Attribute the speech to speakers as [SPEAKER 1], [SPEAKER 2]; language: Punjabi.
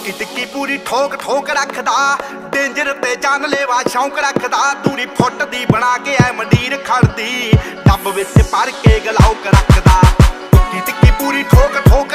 [SPEAKER 1] ਟੁੱਕੀ ਟਿੱਕੀ ਪੂਰੀ ਠੋਕ ਠੋਕ ਰੱਖਦਾ, ਡੇਂਜਰ ਤੇ ਜਾਨਲੇਵਾ ਸ਼ੌਂਕ ਰੱਖਦਾ। ਦੂਰੀ ਫੁੱਟ ਦੀ ਬਣਾ ਕੇ ਐ ਮੰਡੀਰ ਖੜਦੀ, ਡੱਬ ਵਿੱਚ ਭਰ ਕੇ ਗਲਾਉਕ ਰੱਖਦਾ। ਟੁੱਕੀ ਟਿੱਕੀ ਪੂਰੀ ਠੋਕ ਠੋਕ